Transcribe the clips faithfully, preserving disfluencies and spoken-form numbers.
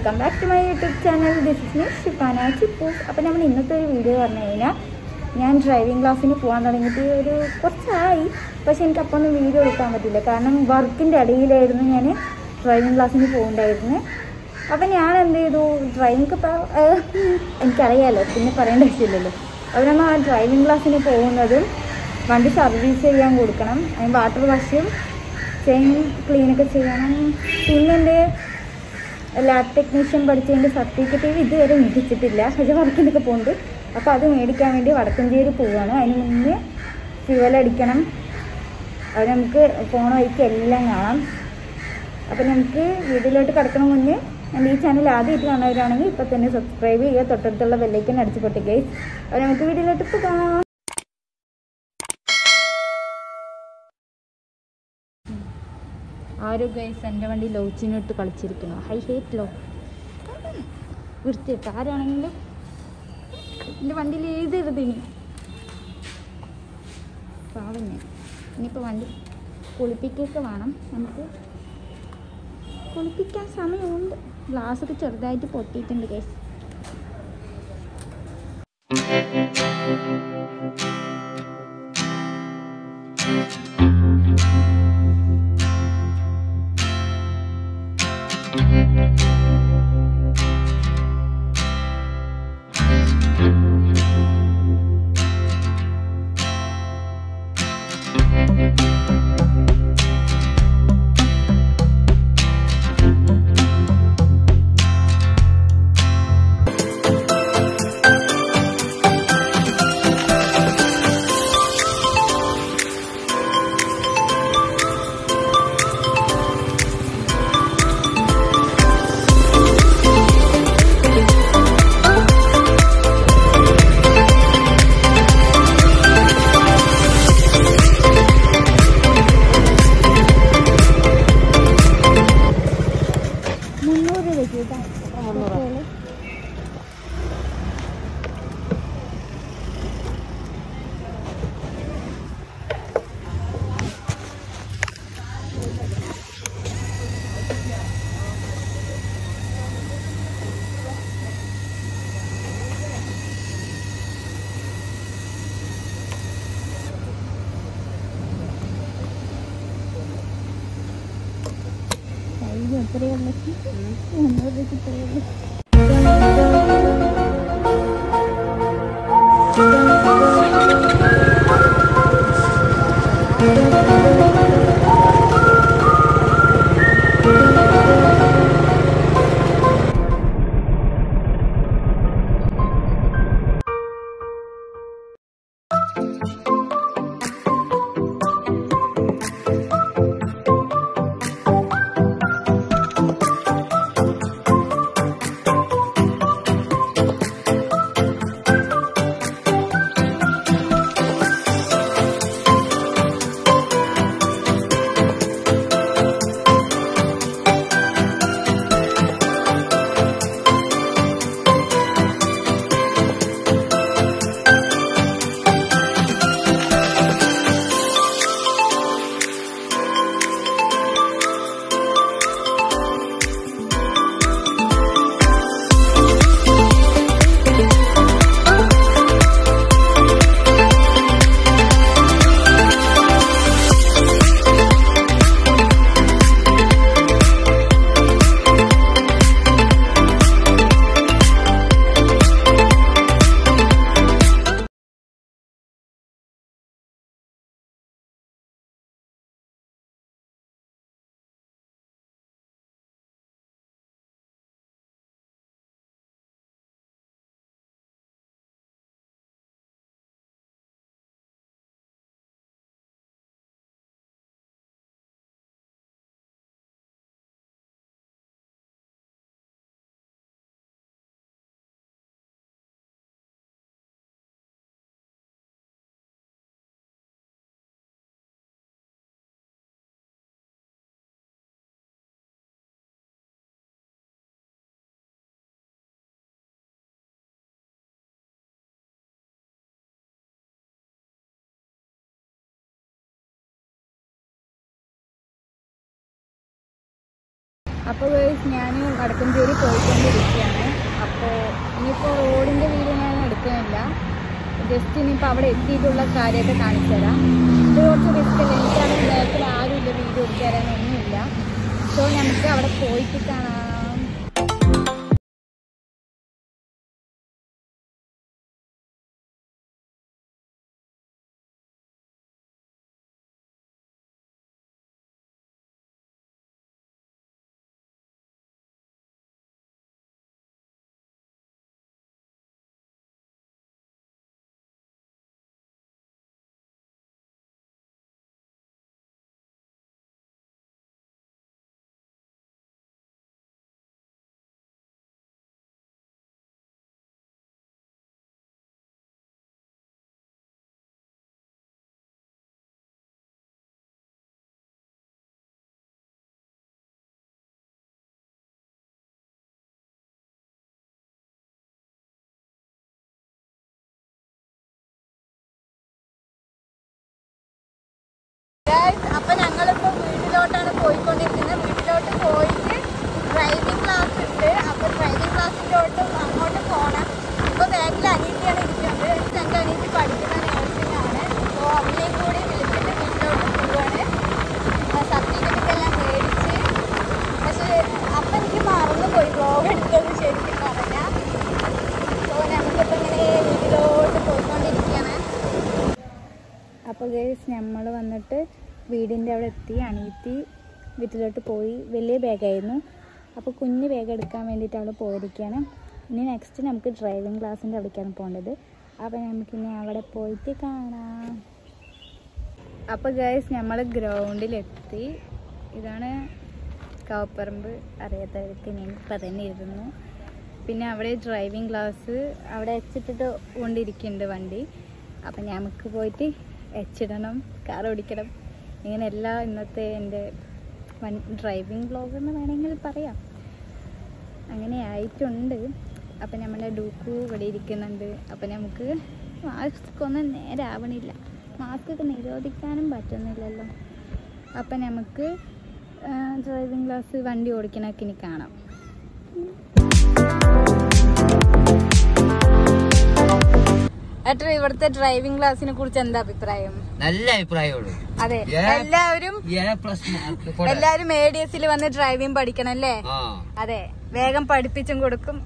Welcome back to my YouTube channel. This is me Shifana Chippoos. അപ്പോൾ നമ്മൾ ഇന്നത്തെ ഒരു വീഡിയോ പറഞ്ഞു കഴിഞ്ഞാൽ ഞാൻ ഡ്രൈവിംഗ് ക്ലാസ്സിന് പോകാൻ തുടങ്ങിയിട്ട് ഒരു കുറച്ചായി, പക്ഷെ എനിക്ക് അപ്പോൾ ഒന്നും വീഡിയോ എടുക്കാൻ പറ്റില്ല. കാരണം വർക്കിൻ്റെ ഇടയിലായിരുന്നു ഞാൻ ഡ്രൈവിംഗ് ക്ലാസ്സിന് പോകണ്ടായിരുന്നു. അപ്പം ഞാൻ എന്ത് ചെയ്തു, ഡ്രൈവിംഗ് ഇപ്പോൾ എനിക്കറിയാമല്ലോ, പിന്നെ പറയേണ്ട ആവശ്യമില്ലല്ലോ. അപ്പോൾ നമ്മൾ ആ ഡ്രൈവിംഗ് ക്ലാസ്സിന് പോകുന്നതും വണ്ടി സർവീസ് ചെയ്യാൻ കൊടുക്കണം, അതിന് വാട്ടർ വാഷും ചെയിൻ ക്ലീനൊക്കെ ചെയ്യണം. പിന്നെ എൻ്റെ ലാബ് ടെക്നീഷ്യൻ പഠിച്ചതിൻ്റെ സർട്ടിഫിക്കറ്റ് ഇതുവരെ മേടിച്ചിട്ടില്ല, പക്ഷേ വർക്കിനൊക്കെ പോകുന്നുണ്ട്. അപ്പോൾ അത് മേടിക്കാൻ വേണ്ടി വടക്കഞ്ചേരി പോവുകയാണ്. അതിന് മുന്നേ ഫ്യൂവൽ അടിക്കണം. അത് നമുക്ക് പോണ വഴിക്ക് എല്ലാം കാണാം. അപ്പോൾ നമുക്ക് വീഡിയോയിലോട്ട് കിടക്കണം മുന്നേ എൻ്റെ ഈ ചാനൽ ആദ്യമായിട്ട് കാണുന്നവരാണെങ്കിൽ ഇപ്പോൾ തന്നെ സബ്സ്ക്രൈബ് ചെയ്യുക, തൊട്ടടുത്തുള്ള ബെല്ലൈക്കൻ അടിച്ച് പൊട്ടിക്കുക. അപ്പോൾ നമുക്ക് വീഡിയോയിലോട്ട് പോകാം. ആരോ ഗൈസ് എൻ്റെ വണ്ടി ലോച്ചിനിട്ട് കളിച്ചിരിക്കുന്നു. ഹൈ ഹേറ്റ് ലോ വൃത്തിയിട്ട് ആരാണെങ്കിലും എൻ്റെ വണ്ടിയിൽ എഴുതരുത്. ഇനി പാവം ഞാൻ ഇനിയിപ്പോൾ വണ്ടി കുളിപ്പിക്കൊക്കെ വേണം. നമുക്ക് കുളിപ്പിക്കാൻ സമയമുണ്ട്. ഗ്ലാസ്സൊക്കെ ചെറുതായിട്ട് പൊട്ടിയിട്ടുണ്ട് ഗൈസ്. എത്രയുള്ളൂ മുന്നൂറ് രൂപ ഇത്രയുള്ളൂ. അപ്പോൾ ഞാൻ വടക്കഞ്ചേരി പോയിക്കൊണ്ടിരിക്കുകയാണ്. അപ്പോൾ ഇനിയിപ്പോൾ റോഡിൻ്റെ വീഡിയോ ഞാൻ എടുക്കുന്നില്ല, ജസ്റ്റ് ഇനിയിപ്പോൾ അവിടെ എത്തിയിട്ടുള്ള കാര്യമൊക്കെ കാണിച്ചു തരാം. ഇത് കുറച്ച് റിസ്കല്ല, എനിക്കവിടെ ബാക്കിൽ ആരുമില്ല വീഡിയോ എടുത്തു തരാനൊന്നുമില്ല. സോ നമുക്ക് അവിടെ പോയിട്ട് കാണാം. അപ്പം ഞങ്ങളിപ്പോൾ വീട്ടിലോട്ടാണ് പോയിക്കൊണ്ടിരിക്കുന്നത്. വീട്ടിലോട്ട് പോയിട്ട് ഡ്രൈവിംഗ് ക്ലാസ് ഉണ്ട്. അപ്പോൾ ഡ്രൈവിംഗ് ക്ലാസ്സിലോട്ടും അങ്ങോട്ട് പോകണം. ഇപ്പോൾ ബാക്കിൽ അനീതിയാണ് ഇരിക്കുന്നത്. ഞങ്ങൾക്ക് അനീതി പഠിക്കുന്ന നേഴ്സിംഗ് ആണ്. അപ്പോൾ അവരെയും കൂടി വിളിച്ചിട്ട് വീട്ടിലോട്ട് പോവുകയാണ്. സർട്ടിഫിക്കറ്റ് എല്ലാം മേടിച്ച്, പക്ഷേ അപ്പം എനിക്ക് മറന്നുപോയി ബ്ലോഗ് എടുത്തത് ശരിക്കും പറഞ്ഞാൽ. അപ്പോൾ ഞങ്ങൾക്കിപ്പോൾ ഇങ്ങനെ വീട്ടിലോട്ട് പോയിക്കൊണ്ടിരിക്കുകയാണ്. അപ്പോൾ ഗൈസ് നമ്മൾ വന്നിട്ട് വീടിൻ്റെ അവിടെ എത്തി. അനിയത്തി വീട്ടിലോട്ട് പോയി. വലിയ ബാഗായിരുന്നു, അപ്പോൾ കുഞ്ഞ് ബാഗ് എടുക്കാൻ വേണ്ടിയിട്ട് അവിടെ പോയിരിക്കുകയാണ്. ഇനി നെക്സ്റ്റ് നമുക്ക് ഡ്രൈവിംഗ് ക്ലാസ്സിൻ്റെ അവിടേക്കാണ് പോകേണ്ടത്. അപ്പോൾ നമുക്കിനി അവിടെ പോയിട്ട് കാണാം. അപ്പോൾ ഗൈസ് നമ്മൾ ഗ്രൗണ്ടിലെത്തി. ഇതാണ് കാവപ്പറമ്പ്, അറിയാത്തവർക്ക് ഞാൻ ഇപ്പം തന്നെ ഇരുന്നു. പിന്നെ അവിടെ ഡ്രൈവിംഗ് ക്ലാസ് അവിടെ എച്ചിട്ടിട്ട് കൊണ്ടിരിക്കുന്നുണ്ട് വണ്ടി. അപ്പം നമുക്ക് പോയിട്ട് എച്ചിടണം, കാർ ഓടിക്കണം. ഇങ്ങനെയല്ല ഇന്നത്തെ എൻ്റെ വൺ ഡ്രൈവിംഗ് വ്ളോഗ് എന്ന് വേണമെങ്കിൽ പറയാം. അങ്ങനെ ആയിട്ടുണ്ട്. അപ്പം നമ്മുടെ ഡൂക്കു ഇവിടെ ഇരിക്കുന്നുണ്ട്. അപ്പം നമുക്ക് മാസ്ക് ഒന്നും നേരെ ആവണില്ല, മാസ്ക് ഒക്കെ നിരോധിക്കാനും പറ്റുന്നില്ലല്ലോ. അപ്പം നമുക്ക് ഡ്രൈവിംഗ് ക്ലാസ് വണ്ടി ഓടിക്കണമൊക്കെ ഇനി കാണാം. ഏട്ടാ, ഇവിടുത്തെ ഡ്രൈവിംഗ് ക്ലാസിനെ കുറിച്ച് എന്താ അഭിപ്രായം? നല്ല അഭിപ്രായമുള്ളൂ. അതെ, എല്ലാവരും എല്ലാവരും എ ഡി എസിൽ വന്ന് ഡ്രൈവിംഗ് പഠിക്കണം അല്ലേ? അതെ, വേഗം പഠിപ്പിച്ചും കൊടുക്കും.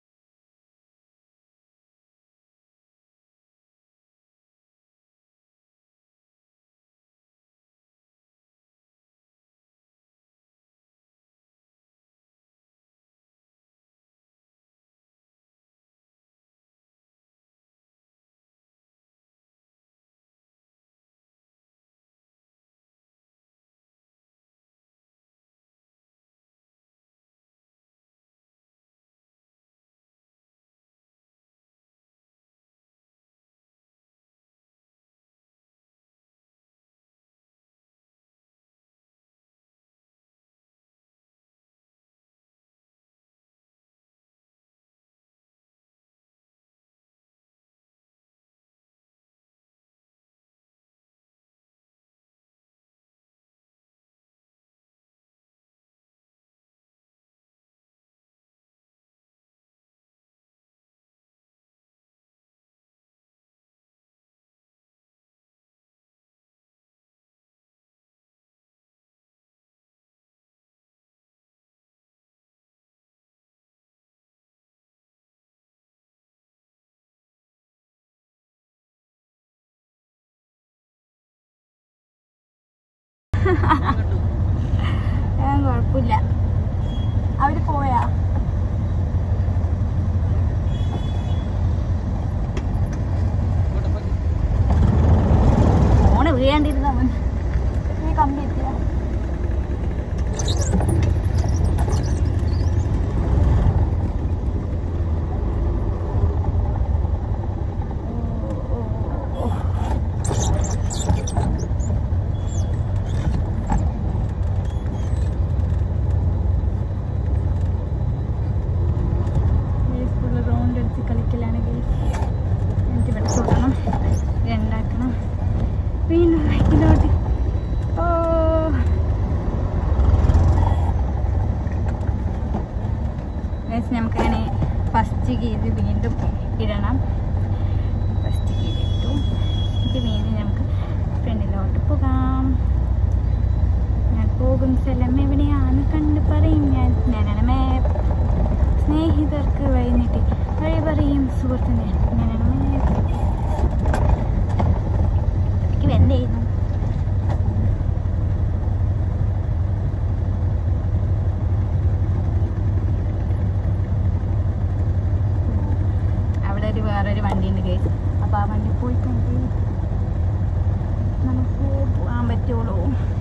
കുഴപ്പമില്ല. അവര് പോയാ ഫോണ് വീഴാണ്ടിരുന്ന കമ്പി എത്തിയ സ്ഥലം എവിടെയാണ് കണ്ടു പറയും ഞാൻ ഞാനാണ് മാപ്പ് സ്നേഹിതർക്ക് വഴി നീട്ടി വഴി പറയും സുഹൃത്തിനെ ഞാനാണ് മാപ്പ് എനിക്ക് വെന്തായിരുന്നു അവിടെ ഒരു വേറൊരു വണ്ടിയുണ്ട് കേസ് അപ്പോൾ ആ വണ്ടി പോയി കണ്ട് നമുക്ക് പോകാൻ പറ്റുള്ളൂ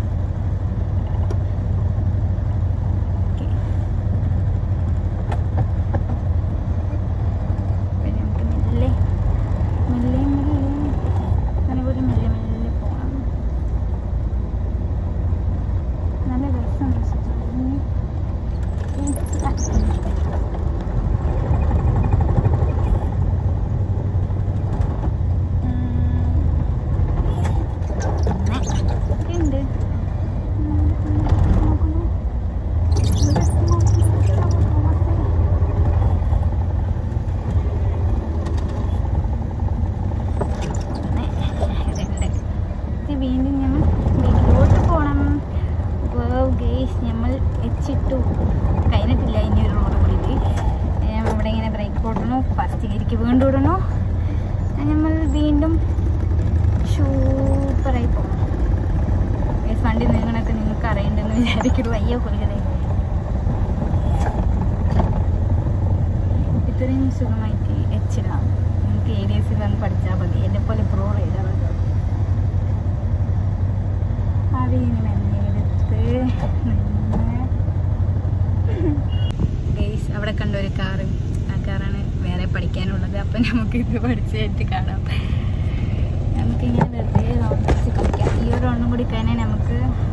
വീണ്ടും ഞങ്ങൾ വീട്ടിലോട്ട് പോകണം. നമ്മൾ എച്ചിട്ടു കഴിഞ്ഞിട്ടില്ല, ഇനി ഒരു റോഡ് കൂടിയിട്ട് ഇവിടെ ഇങ്ങനെ ബ്രേക്ക് ഓടണോ ഫസ്റ്റ് ഗിയർക്ക് വീണ്ടും ഇടണോ. നമ്മൾ വീണ്ടും സൂപ്പറായി പോകും. വണ്ടി നീങ്ങണൊക്കെ നിങ്ങൾക്ക് അറിയണ്ടെന്ന് വിചാരിക്കുന്നു. വയ്യ കൊല്ലുകതേ ഇത്രയും സുഖമായിട്ട് എച്ചിടാം. നിങ്ങൾക്ക് എ ഡി എസിൽ വന്ന് പഠിച്ചാൽ മതി. എന്നെ പോലെ പ്രോ റൈഡർ അതിന് മെല്ലെടുത്ത് ഗൈസ് അവിടെ കണ്ട ഒരു കാറ്, ആ കാറാണ് വേറെ പഠിക്കാനുള്ളത്. അപ്പം നമുക്ക് ഇത് പഠിച്ചിട്ട് കാണാം. നമുക്കിങ്ങനെ വെറുതെ റൗണ്ട് കളിക്കാം. ഈ ഒരു റൗണ്ടും കൂടി കഴിഞ്ഞാൽ നമുക്ക്